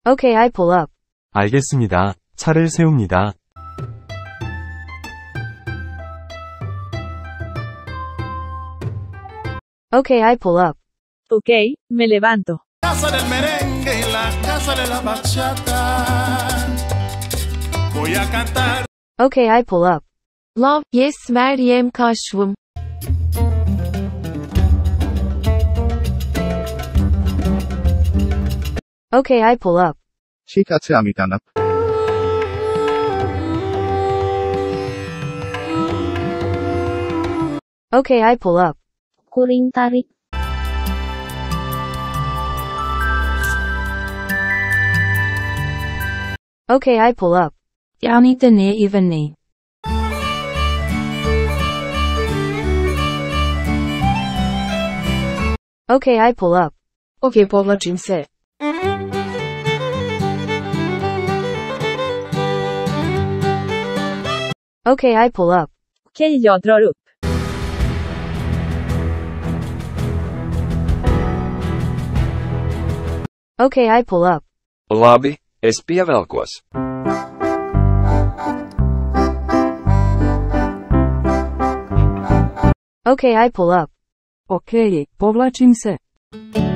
Okay, I pull up. 알겠습니다. 차를 세웁니다. Okay, I pull up. Ok, me levanto. Casa del merengue y la casa de la bachata. Voy a cantar. Okay, I pull up. Love, yes, Meryem kaşvım. Okay, I pull up. ঠিক আছে আমি টানাপ। Okay, I pull up. Kuring tarik. Okay, I pull up. Yani dene evini. Okay, I pull up. Okay, povlačim se. Okay, I pull up. Okej, jag drar upp. Okay, I pull up. Labi, es pievelkos. Okay, I pull up. Okay, povlačim se.